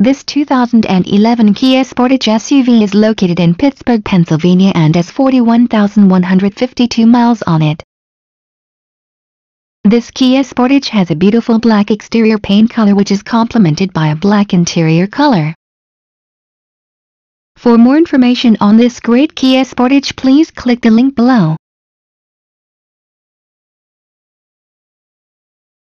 This 2011 Kia Sportage SUV is located in Pittsburgh, Pennsylvania and has 41,152 miles on it. This Kia Sportage has a beautiful black exterior paint color which is complemented by a black interior color. For more information on this great Kia Sportage, please click the link below.